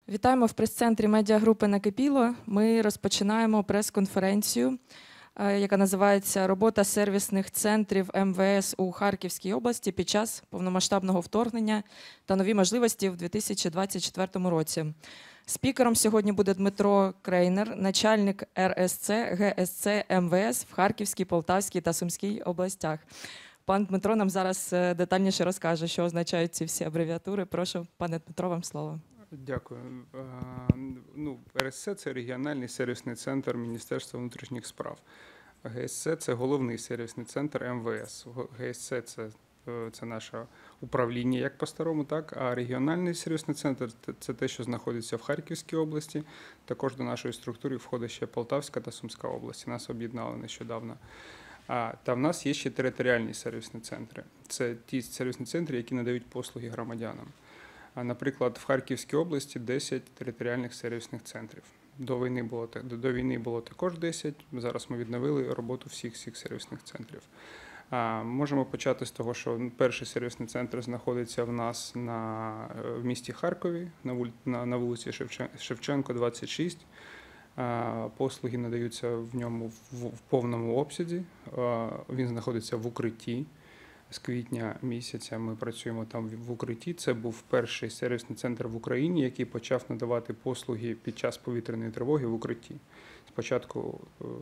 Вітаємо в прес-центрі медіагрупи «Накипіло». Ми розпочинаємо прес-конференцію, яка називається «Робота сервісних центрів МВС у Харківській області під час повномасштабного вторгнення та нові можливості в 2024 році». Спікером сьогодні буде Дмитро Крейнер, начальник РСЦ, ГСЦ МВС в Харківській, Полтавській та Сумській областях. Пан Дмитро нам зараз детальніше розкаже, що означають ці всі абревіатури. Прошу, пане Дмитро, вам слово. Дякую. РСЦ – це регіональний сервісний центр Міністерства внутрішніх справ. ГСЦ – це головний сервісний центр МВС. ГСЦ – це наше управління, як по-старому, так? А регіональний сервісний центр – це те, що знаходиться в Харківській області. Також до нашої структури входить ще Полтавська та Сумська області. Нас об'єднали нещодавно. Та в нас є ще територіальні сервісні центри. Це ті сервісні центри, які надають послуги громадянам. Наприклад, в Харківській області 10 територіальних сервісних центрів. До війни було також 10, зараз ми відновили роботу всіх сервісних центрів. Можемо почати з того, що перший сервісний центр знаходиться в нас в місті Харкові, на вулиці Шевченко, 26. Послуги надаються в ньому в повному обсязі, він знаходиться в укритті. З квітня місяця ми працюємо там в укритті. Це був перший сервісний центр в Україні, який почав надавати послуги під час повітряної тривоги в укритті. Спочатку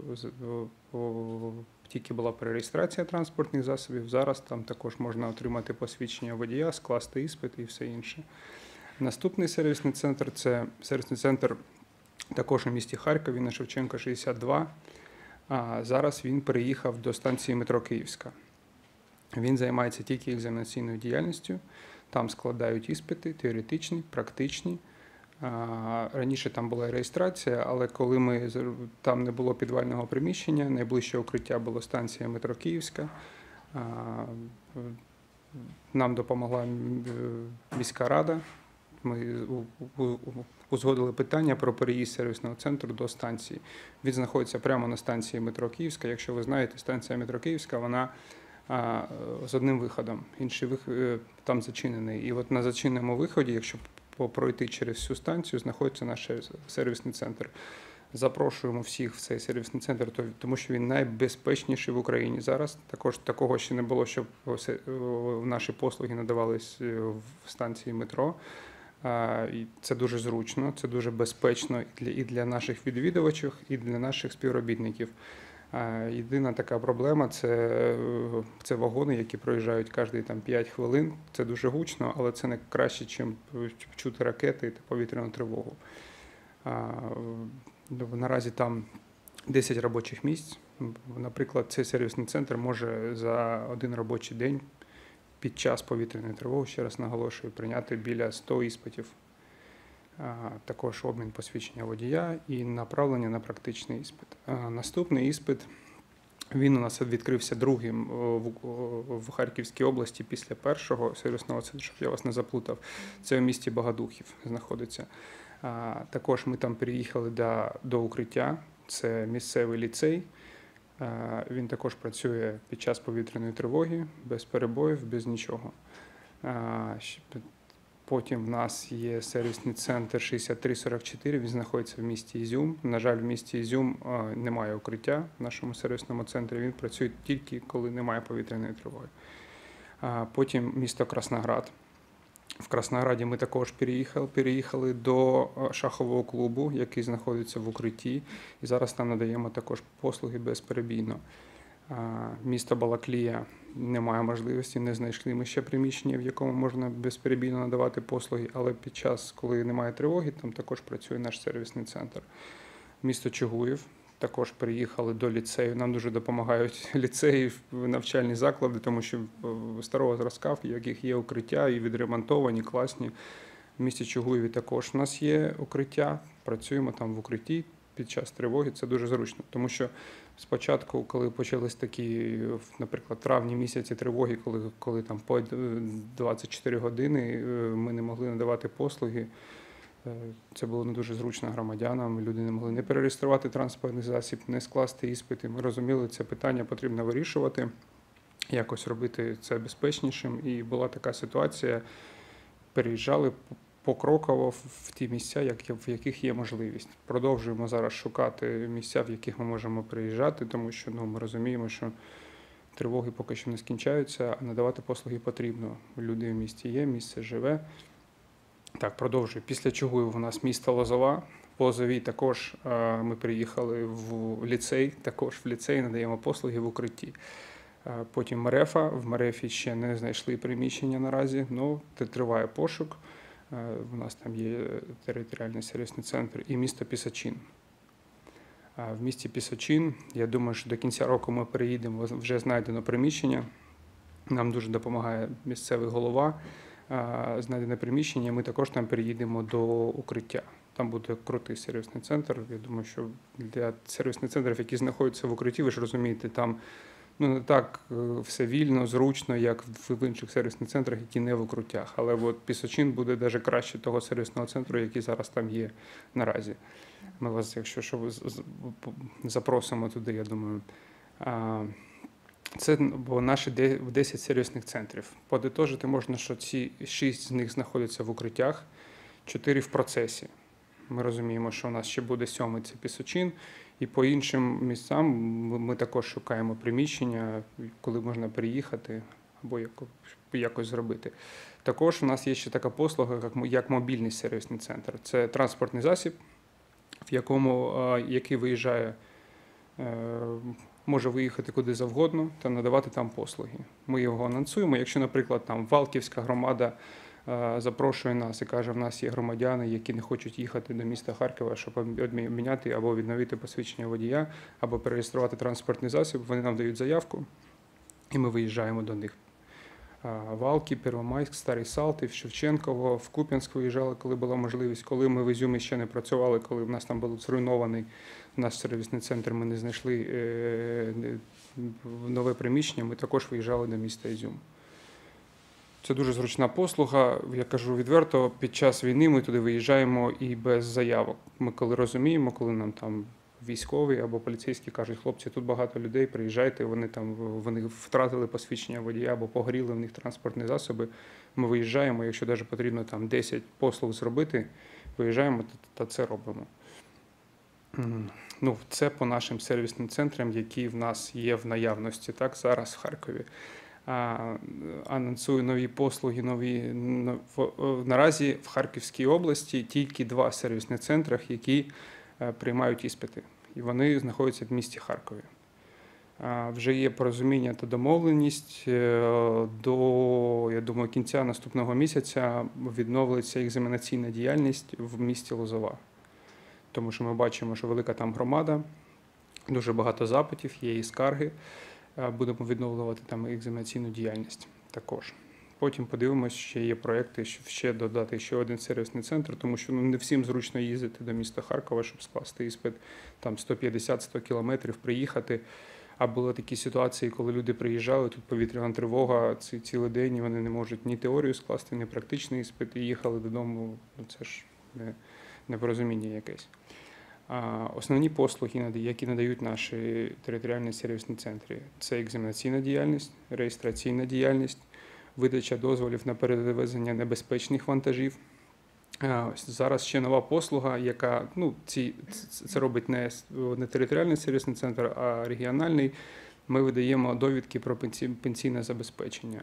тільки була перереєстрація транспортних засобів, зараз там також можна отримати посвідчення водія, скласти іспит і все інше. Наступний сервісний центр – це сервісний центр також у місті Харкові на Шевченка, 62. Зараз він переїхав до станції метро Київська. Він займається тільки екзаменаційною діяльністю, там складають іспити, теоретичні, практичні. Раніше там була реєстрація, але коли там не було підвального приміщення, найближче укриття було станція метро Київська. Нам допомогла міська рада. Ми узгодили питання про переїзд сервісного центру до станції. Він знаходиться прямо на станції метро Київська. Якщо ви знаєте, станція метро Київська, вона з одним виходом, інший вихід там зачинений. І от на зачиненому виході, якщо пройти через всю станцію, знаходиться наш сервісний центр. Запрошуємо всіх в цей сервісний центр, тому що він найбезпечніший в Україні. Зараз також такого ще не було, щоб наші послуги надавались в станції метро. І це дуже зручно, це дуже безпечно і для наших відвідувачів, і для наших співробітників. Єдина така проблема – це вагони, які проїжджають кожні 5 хвилин. Це дуже гучно, але це не краще, ніж чути ракети та повітряну тривогу. Наразі там 10 робочих місць. Наприклад, цей сервісний центр може за один робочий день під час повітряної тривоги, ще раз наголошую, прийняти біля 100 іспитів. Також обмін посвідчення водія і направлення на практичний іспит. Наступний іспит, він у нас відкрився другим в Харківській області після першого сервісного центру, щоб я вас не заплутав. Це в місті Богодухів знаходиться. Також ми там переїхали до укриття, це місцевий ліцей. Він також працює під час повітряної тривоги, без перебоїв, без нічого. Потім в нас є сервісний центр 6344, він знаходиться в місті Ізюм. На жаль, в місті Ізюм немає укриття в нашому сервісному центрі, він працює тільки коли немає повітряної тривоги. Потім місто Красноград. В Краснограді ми також переїхали до шахового клубу, який знаходиться в укритті, і зараз там надаємо також послуги безперебійно. Місто Балаклія, немає можливості, не знайшли ми ще приміщення, в якому можна безперебійно надавати послуги, але під час, коли немає тривоги, там також працює наш сервісний центр. Місто Чугуїв, також приїхали до ліцею, нам дуже допомагають ліцеї, навчальні заклади, тому що старого зразка, в яких є укриття і відремонтовані, класні. В місті Чугуєві також у нас є укриття, працюємо там в укритті під час тривоги, це дуже зручно, тому що спочатку, коли почались такі, наприклад, травні місяці тривоги, коли там по 24 години ми не могли надавати послуги, це було не дуже зручно громадянам, люди не могли не перереєструвати транспортний засіб, не скласти іспити. Ми розуміли, це питання потрібно вирішувати, якось робити це безпечнішим. І була така ситуація, переїжджали, покроково в ті місця, в яких є можливість. Продовжуємо зараз шукати місця, в яких ми можемо приїжджати, тому що ми розуміємо, що тривоги поки що не скінчаються, а надавати послуги потрібно. Люди в місті є, місце живе. Так, продовжую. Після чого у нас місто Лозова. В Лозовій також ми приїхали в ліцей, також в ліцей надаємо послуги в укритті. Потім Мерефа. В Мерефі ще не знайшли приміщення наразі, але триває пошук. У нас там є територіальний сервісний центр і місто Пісочин. В місті Пісочин, я думаю, що до кінця року ми переїдемо, вже знайдено приміщення. Нам дуже допомагає місцевий голова. Знайдене приміщення, ми також там переїдемо до укриття. Там буде крутий сервісний центр. Я думаю, що для сервісних центрів, які знаходяться в укритті, ви ж розумієте, там не так все вільно, зручно, як в інших сервісних центрах, які не в укриттях. Але от Пісочин буде навіть краще того сервісного центру, який зараз там є наразі. Ми вас, якщо що, запросимо туди, я думаю. Це наші 10 сервісних центрів. Подитожити можна, що ці 6 з них знаходяться в укриттях, 4 в процесі. Ми розуміємо, що у нас ще буде 7-й, це Пісочин. І по іншим місцям ми також шукаємо приміщення, коли можна приїхати або якось зробити. Також у нас є ще така послуга, як мобільний сервісний центр. Це транспортний засіб, який виїжджає, може виїхати куди завгодно та надавати там послуги. Ми його анонсуємо. Якщо, наприклад, там Валківська громада запрошує нас і каже, в нас є громадяни, які не хочуть їхати до міста Харкова, щоб обміняти або відновити посвідчення водія, або перереєструвати транспортний засіб, вони нам дають заявку, і ми виїжджаємо до них. Валки, Первомайськ, Старий Салтів, Шевченково, в Куп'янськ виїжджали, коли була можливість. Коли ми в Ізюмі ще не працювали, коли в нас там був зруйнований наш сервісний центр, ми не знайшли нове приміщення, ми також виїжджали до міста Ізюм. Це дуже зручна послуга. Я кажу відверто, під час війни ми туди виїжджаємо і без заявок. Ми коли розуміємо, коли нам там військові або поліцейські кажуть, хлопці, тут багато людей, приїжджайте, вони втратили посвідчення водія або погоріли в них транспортні засоби. Ми виїжджаємо, якщо навіть потрібно там 10 послуг зробити, виїжджаємо та це робимо. Це по нашим сервісним центрам, які в нас є в наявності зараз в Харкові. Анонсую нові послуги. Наразі в Харківській області тільки 2 сервісні центри, які приймають іспити. І вони знаходяться в місті Харкові. Вже є порозуміння та домовленість. До, я думаю, кінця наступного місяця відновиться екзаменаційна діяльність в місті Лозова. Тому що ми бачимо, що велика там громада, дуже багато запитів, є і скарги. Будемо відновлювати там екзаменаційну діяльність також. Потім подивимося, ще є проекти, щоб ще додати ще один сервісний центр, тому що не всім зручно їздити до міста Харкова, щоб скласти іспит, там 150-100 кілометрів приїхати. А були такі ситуації, коли люди приїжджали, тут повітряна тривога, цілий день, і вони не можуть ні теорію скласти, ні практичний іспит, і їхали додому. Це ж непорозуміння якесь. Основні послуги, які надають наші територіальні сервісні центри, це екзаменаційна діяльність, реєстраційна діяльність, видача дозволів на перевезення небезпечних вантажів. Зараз ще нова послуга, яка, це робить не територіальний сервісний центр, а регіональний. Ми видаємо довідки про пенсійне забезпечення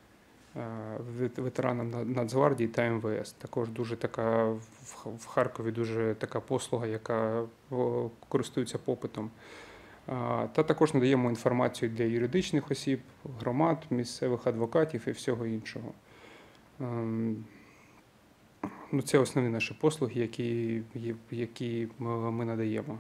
ветеранам Нацгвардії та МВС. Також дуже така в Харкові дуже така послуга, яка користується попитом. Та також надаємо інформацію для юридичних осіб, громад, місцевих адвокатів і всього іншого. Це основні наші послуги, які ми надаємо.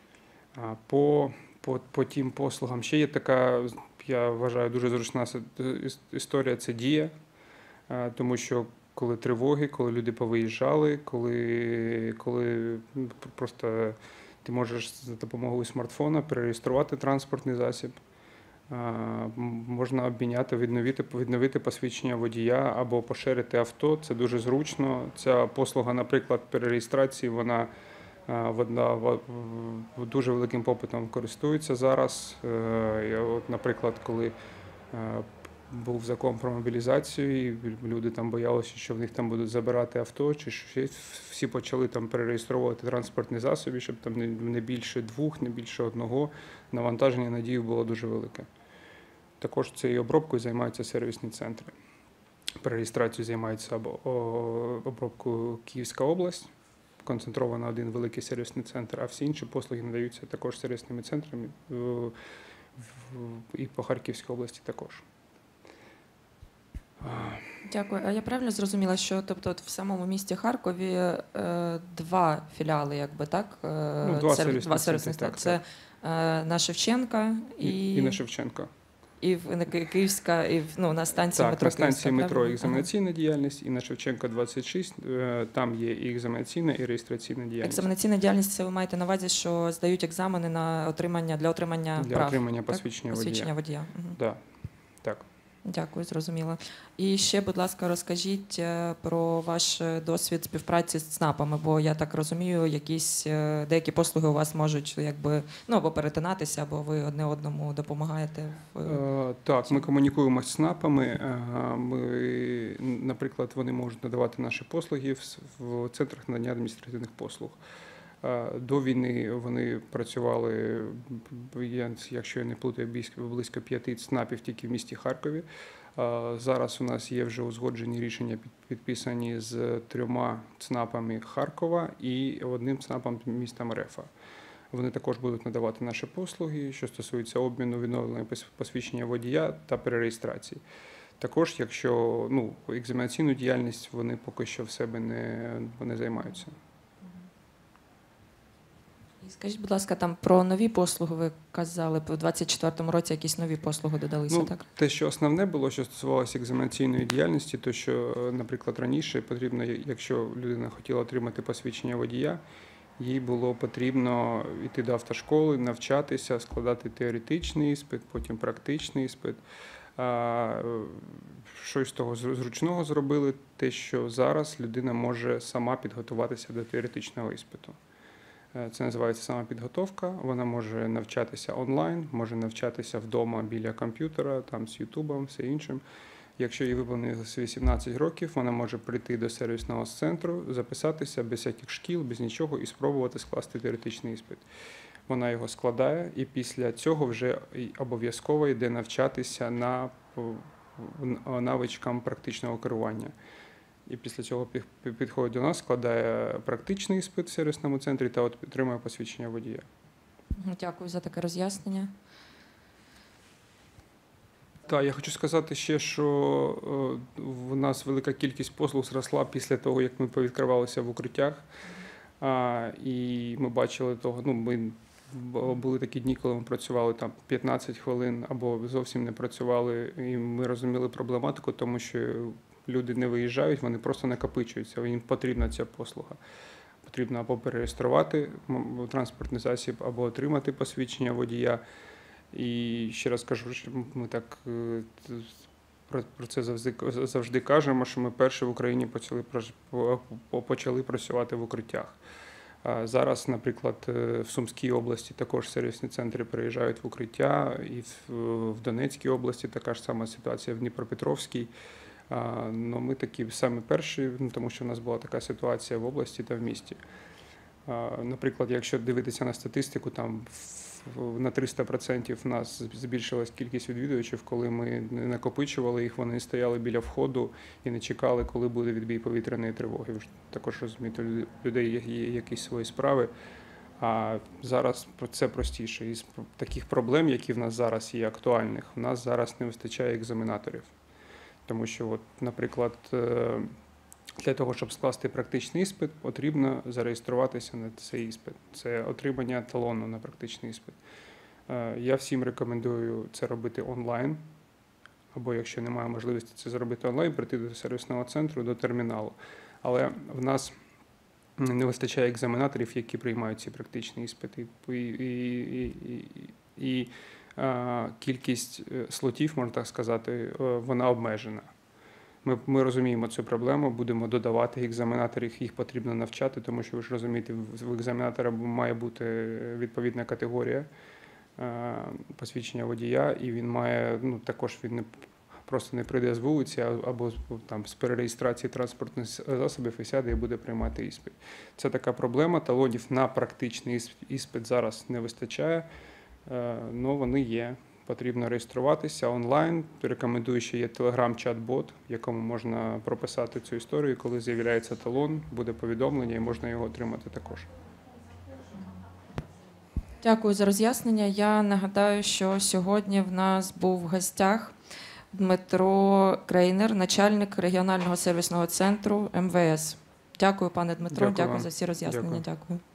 По тим послугам ще є така, я вважаю, дуже зручна історія – це Дія. Тому що коли тривоги, коли люди повиїжджали, коли просто ти можеш за допомогою смартфона перереєструвати транспортний засіб, можна обміняти, відновити посвідчення водія або поширити авто. Це дуже зручно. Ця послуга, наприклад, перереєстрації, вона дуже великим попитом користується зараз. Наприклад, коли був закон про мобілізацію, і люди там боялися, що в них там будуть забирати авто, чи щось. Всі почали там перереєстровувати транспортні засоби, щоб там не більше двох, не більше одного. Навантаження на дію було дуже велике. Також цією обробкою займаються сервісні центри. Перереєстрацією займається обробкою Київська область, концентровано один великий сервісний центр, а всі інші послуги надаються також сервісними центрами і по Харківській області також. Дякую. А я правильно зрозуміла, що тобто от в самому місті Харкові два філіали, якби так? Два сервісних сервісних центри. так, Це на Шевченка і на Шевченка. І Київська, і на станції метро Так, на станції Київська, метро екзаменаційна діяльність, і на Шевченка 26, там є і екзаменаційна, і реєстраційна діяльність. Екзаменаційна діяльність, це ви маєте на увазі, що здають екзамени на для отримання Для прав? отримання Так? посвідчення водія. Посвідчення водія. Да, так. Дякую, зрозуміло. І ще, будь ласка, розкажіть про ваш досвід співпраці з ЦНАПами, бо я так розумію, деякі послуги у вас можуть або перетинатися, або ви одне одному допомагаєте. Так, ми комунікуємо з ЦНАПами. Наприклад, вони можуть надавати наші послуги в центрах надання адміністративних послуг. До війни вони працювали, якщо я не плутаю, близько 5 ЦНАПів тільки в місті Харкові. Зараз у нас є вже узгоджені рішення, підписані з 3 ЦНАПами Харкова і одним ЦНАПом міста Мерефа. Вони також будуть надавати наші послуги, що стосується обміну, відновлення посвідчення водія та перереєстрації. Також, якщо екзаменаційну діяльність вони поки що в себе не займаються. Скажіть, будь ласка, там про нові послуги ви казали, у 2024 році якісь нові послуги додалися, так? Те, що основне було, що стосувалося екзаменаційної діяльності, то що, наприклад, раніше потрібно, якщо людина хотіла отримати посвідчення водія, їй було потрібно йти до автошколи, навчатися, складати теоретичний іспит, потім практичний іспит. Щось з того зручного зробили, те, що зараз людина може сама підготуватися до теоретичного іспиту. Це називається самопідготовка. Вона може навчатися онлайн, може навчатися вдома біля комп'ютера, там з Ютубом, все іншим. Якщо їй виповнилося 18 років, вона може прийти до сервісного центру, записатися без всяких шкіл, без нічого і спробувати скласти теоретичний іспит. Вона його складає і після цього вже обов'язково йде навчатися навичкам практичного керування. І після цього підходить до нас, складає практичний іспит в сервісному центрі та отримує посвідчення водія. Дякую за таке роз'яснення. Так, я хочу сказати ще, що в нас велика кількість послуг зросла після того, як ми повідкривалися в укриттях. І ми бачили були такі дні, коли ми працювали там 15 хвилин або зовсім не працювали. І ми розуміли проблематику, тому що люди не виїжджають, вони просто накопичуються, їм потрібна ця послуга. Потрібно або перереєструвати транспортний засіб, або отримати посвідчення водія. І ще раз кажу, що ми так про це завжди кажемо, що ми перші в Україні почали працювати в укриттях. Зараз, наприклад, в Сумській області також сервісні центри переїжджають в укриття, і в Донецькій області така ж сама ситуація, в Дніпропетровській. Ми такі самі перші, тому що в нас була така ситуація в області та в місті. Наприклад, якщо дивитися на статистику, там на 300% в нас збільшилась кількість відвідувачів, коли ми не накопичували їх, вони стояли біля входу і не чекали, коли буде відбій повітряної тривоги. Ви ж також розумієте, у людей є якісь свої справи, а зараз це простіше. Із таких проблем, які в нас зараз є актуальних, в нас зараз не вистачає екзаменаторів. Тому що, наприклад, для того, щоб скласти практичний іспит, потрібно зареєструватися на цей іспит. Це отримання талону на практичний іспит. Я всім рекомендую це робити онлайн, або якщо немає можливості це зробити онлайн, прийти до сервісного центру, до терміналу. Але в нас не вистачає екзаменаторів, які приймають ці практичні іспити. І кількість слотів, можна так сказати, вона обмежена. Ми розуміємо цю проблему, будемо додавати екзаменаторів, їх потрібно навчати, тому що, ви ж розумієте, в екзаменатора має бути відповідна категорія посвідчення водія, і він має, також він просто не прийде з вулиці або там з перереєстрації транспортних засобів і сяде і буде приймати іспит. Це така проблема. Талонів на практичний іспит зараз не вистачає, але вони є. Потрібно реєструватися онлайн. Рекомендую, що є телеграм-чат-бот, в якому можна прописати цю історію. Коли з'являється талон, буде повідомлення і можна його отримати також. Дякую за роз'яснення. Я нагадаю, що сьогодні в нас був в гостях Дмитро Крейнер, начальник регіонального сервісного центру МВС. Дякую, пане Дмитро. Дякую Дякую вам. за всі роз'яснення. Дякую. Дякую.